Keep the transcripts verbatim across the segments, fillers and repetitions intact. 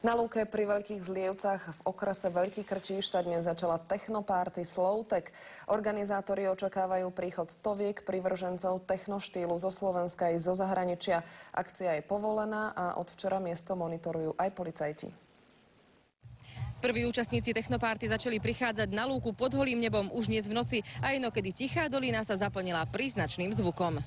Na lúke pri Veľkých Zlievcach v okrese Veľký Krčíš sa dnes začala technopárty Slowtek. Organizátori očakávajú príchod stoviek privržencov technoštýlu zo Slovenska i zo zahraničia. Akcia je povolená a od včera miesto monitorujú aj policajti. Prví účastníci technopárty začali prichádzať na lúku pod holým nebom už dnes v noci a inokedy tichá dolina sa zaplnila príznačným zvukom.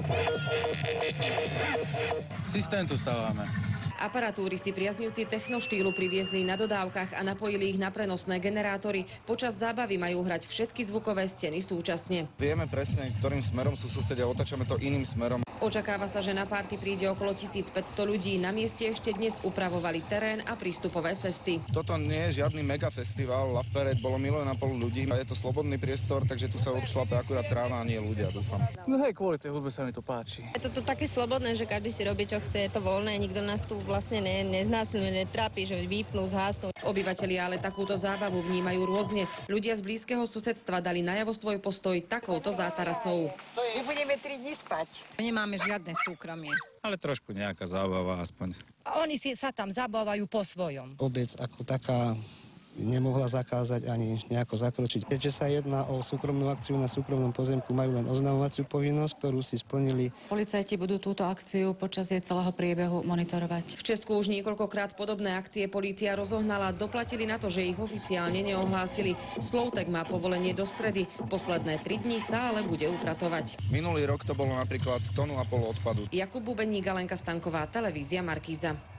Systém tu stávame. Aparatúry si priaznivci technoštýlu priviezli na dodávkach a napojili ich na prenosné generátory. Počas zábavy majú hrať všetky zvukové scény súčasne. Vieme presne, ktorým smerom sú susedia, otáčame to iným smerom. Očakáva sa, že na párty príde okolo tisícpäťsto ľudí. Na mieste ešte dnes upravovali terén a prístupové cesty. Toto nie je žiadny megafestival. Love Parade bolo milión a pol ľudí. Je to slobodný priestor, takže tu sa uršlape akurát tráva a nie ľudia, dúfam. No hej, kvôli tej hudbe sa mi to páči. Je to tu také slobodné, že každý si robí, čo chce. Je to voľné, nikto nás tu vlastne ne, neznásilňuje, netrápi, že vypnú, zhasnú. Obyvatelia ale takúto zábavu vnímajú rôzne. Ľudia z blízkeho susedstva dali najavo svoj postoj takouto zátarasou. My budeme tri dni spať. Nemáme žiadne súkromie. Ale trošku nejaká zábava aspoň. Oni si sa tam zabávajú po svojom. Obec ako taká nemohla zakázať ani nejako zakročiť. Keďže sa jedná o súkromnú akciu na súkromnom pozemku, majú len oznamovaciu povinnosť, ktorú si splnili. Policajti budú túto akciu počas jej celého priebehu monitorovať. V Česku už niekoľkokrát podobné akcie polícia rozohnala, doplatili na to, že ich oficiálne neohlásili. Slowtek má povolenie do stredy. Posledné tri dni sa ale bude upratovať. Minulý rok to bolo napríklad tonu a pol odpadu. Jakub Bubeník, Alenka Stanková, televízia Markíza.